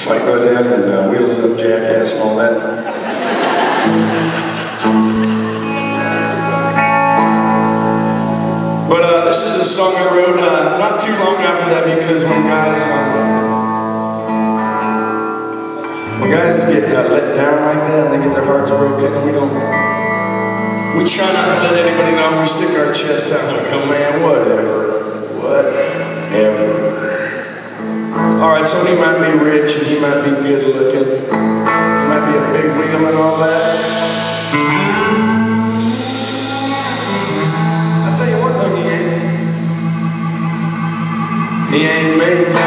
fighting with him and Wheels Up Jackass and all that. But this is a song I wrote not too long after that, because when guys get let down like that and they get their hearts broken, we try not to let anybody know. We stick our chest out like, oh man, whatever. Alright, so he might be rich and he might be good looking. He might be a big wheel and all that. I'll tell you one thing, he ain't me.